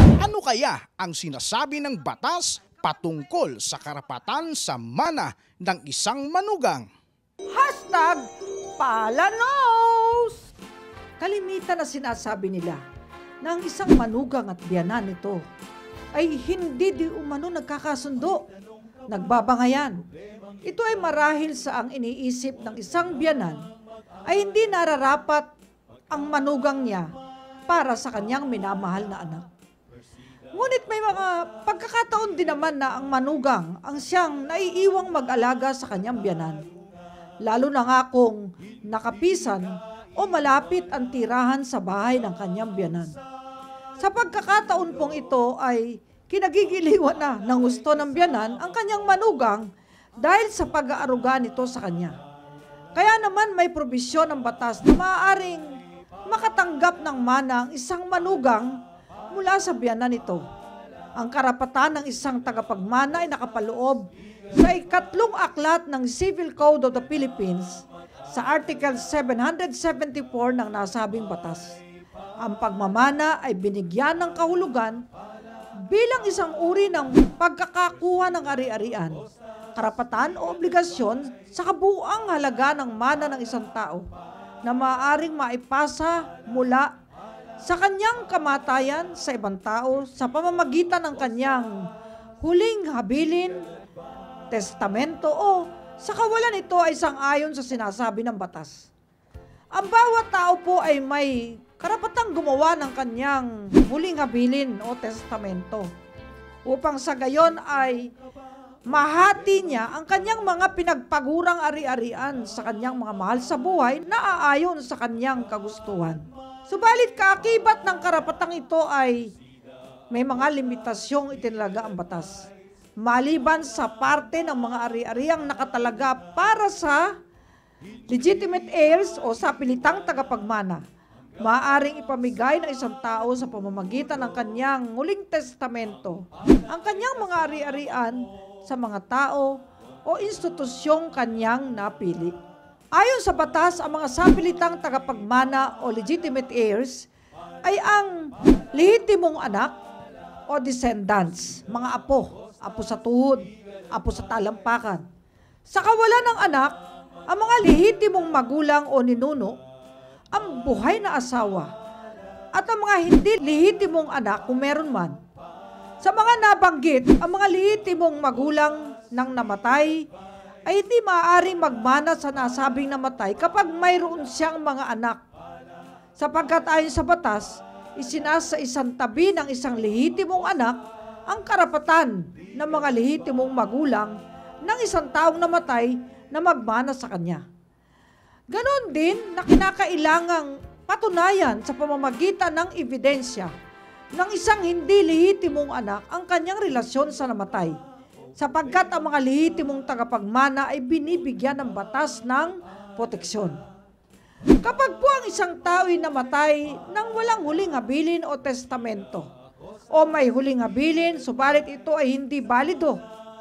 Ano kaya ang sinasabi ng batas patungkol sa karapatan sa mana ng isang manugang? Hashtag Palanos! Kalimitan na sinasabi nila na ang isang manugang at biyanan nito ay hindi di umano nagkakasundo, nagbabangayan. Ito ay marahil sa ang iniisip ng isang biyanan ay hindi nararapat ang manugang niya para sa kanyang minamahal na anak. Ngunit may mga pagkakataon din naman na ang manugang ang siyang naiiwang mag-alaga sa kanyang biyanan. Lalo na nga kung nakapisan o malapit ang tirahan sa bahay ng kanyang biyanan. Sa pagkakataon pong ito ay kinagigiliwan na ng gusto ng biyanan ang kanyang manugang dahil sa pag-aaruga nito sa kanya. Kaya naman may probisyon ng batas na maaaring makatanggap ng mana ang isang manugang mula sa biyanan nito. Ang karapatan ng isang tagapagmana ay nakapaloob sa ikatlong aklat ng Civil Code of the Philippines sa Article 774 ng nasabing batas. Ang pagmamana ay binigyan ng kahulugan bilang isang uri ng pagkakakuha ng ari-arian, karapatan o obligasyon sa kabuuang halaga ng mana ng isang tao na maaaring maipasa mula sa kanyang kamatayan sa ibang tao sa pamamagitan ng kanyang huling habilin, testamento o sa kawalan ito ay sang-ayon sa sinasabi ng batas. Ang bawat tao po ay may karapatang gumawa ng kanyang huling habilin o testamento upang sa gayon ay mahati niya ang kanyang mga pinagpagurang ari-arian sa kanyang mga mahal sa buhay na aayon sa kanyang kagustuhan. Subalit kaakibat ng karapatang ito ay may mga limitasyong itinalaga ang batas. Maliban sa parte ng mga ari-ariang nakatalaga para sa legitimate heirs o sa pilitang tagapagmana, maaaring ipamigay ng isang tao sa pamamagitan ng kanyang huling testamento ang kanyang mga ari-arian sa mga tao o institusyong kanyang napili. Ayon sa batas, ang mga sapilitang tagapagmana o legitimate heirs ay ang lehitimong anak o descendants, mga apo sa tuhod, apo sa talampakan. Sa kawalan ng anak, ang mga lehitimong magulang o ninuno, ang buhay na asawa, at ang mga hindi lehitimong anak kung meron man. Sa mga nabanggit, ang mga lehitimong magulang ng namatay ay hindi maaaring magmana sa nasabing namatay kapag mayroon siyang mga anak. Sapagkat ayon sa batas, isinasa isang tabi ng isang lehitimong anak ang karapatan ng mga lehitimong magulang ng isang taong namatay na magmana sa kanya. Ganon din na kinakailangang patunayan sa pamamagitan ng ebidensya ng isang hindi lehitimong anak ang kanyang relasyon sa namatay, sapagkat ang mga lehitimong tagapagmana ay binibigyan ng batas ng proteksyon. Kapag po ang isang tao ay namatay nang walang huling habilin o testamento, o may huling habilin subalit ito ay hindi balido,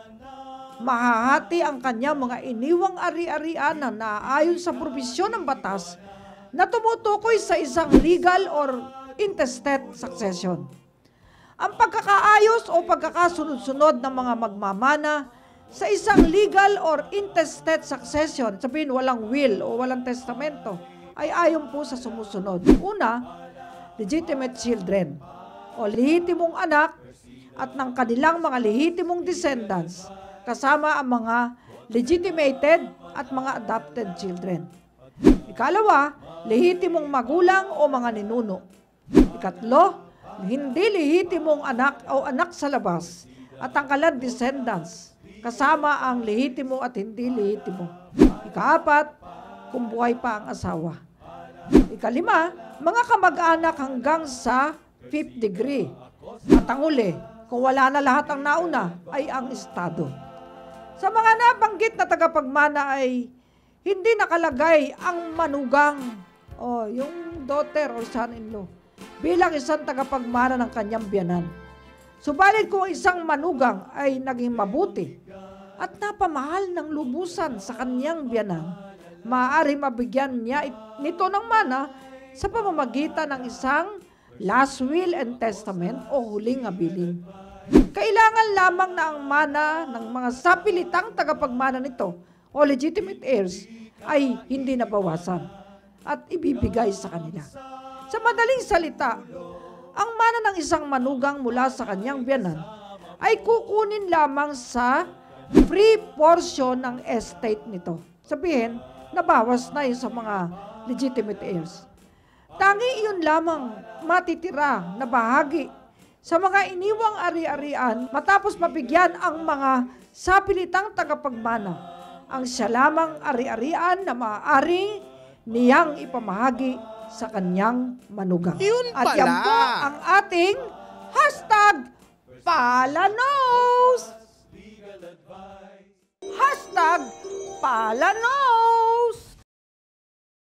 mahahati ang kanyang mga iniwang ari-arian na naaayon sa probisyon ng batas na tumutukoy sa isang legal or intestate succession. Ang pagkakaayos o pagkakasunod-sunod ng mga magmamana sa isang legal or intestate succession, sabihin walang will o walang testamento, ay ayon po sa sumusunod. Una, legitimate children o lehitimong anak at ng kanilang mga lehitimong descendants, kasama ang mga legitimated at mga adopted children. Ikalawa, lehitimong magulang o mga ninuno. Ikatlo, hindi lehitimong anak o anak sa labas at ang kanilang descendants, kasama ang lehitimo at hindi lehitimo. Ikaapat, kung buhay pa ang asawa. Ikalima, mga kamag-anak hanggang sa 5th degree. At ang uli, kung wala na lahat ang nauna, ay ang estado. Sa mga nabanggit na tagapagmana ay hindi nakalagay ang manugang o yung daughter or son-in-law bilang isang tagapagmana ng kanyang biyanan. Subalit kung isang manugang ay naging mabuti at napamahal ng lubusan sa kanyang biyanan, maaari mabigyan niya nito ng mana sa pamamagitan ng isang last will and testament o huling abilin. Kailangan lamang na ang mana ng mga sapilitang tagapagmana nito o legitimate heirs ay hindi nabawasan at ibibigay sa kanila. Sa madaling salita, ang mana ng isang manugang mula sa kanyang biyanan ay kukunin lamang sa free portion ng estate nito. Sabihin, nabawas na yun sa mga legitimate heirs. Tangi iyon lamang matitira na bahagi sa mga iniwang ari-arian matapos mabigyan ang mga sapilitang tagapagmana. Ang siya lamang ari-arian na maaari niyang ipamahagi sa kanyang manugang. Yun At pala. yan po ang ating #Palanos! #Palanos!